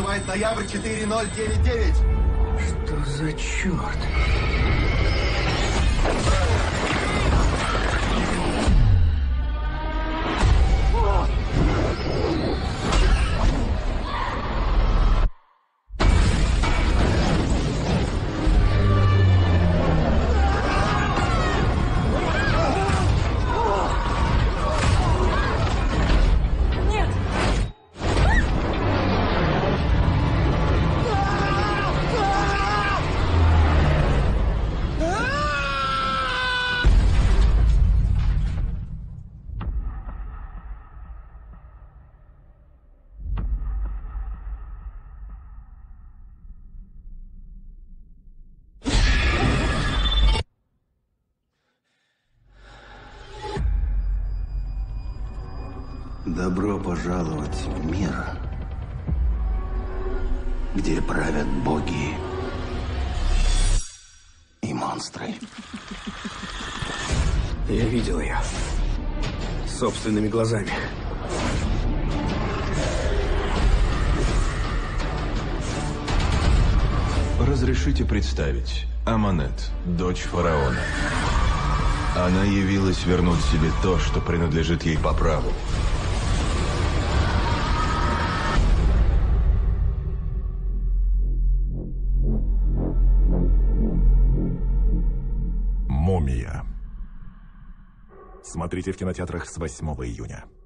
Вызывает ноябрь 4099. Что за черт? Добро пожаловать в мир, где правят боги и монстры. Я видел ее собственными глазами. Разрешите представить. Аманет, дочь фараона. Она явилась вернуть себе то, что принадлежит ей по праву. «Мумия». Смотрите в кинотеатрах с 8 июня.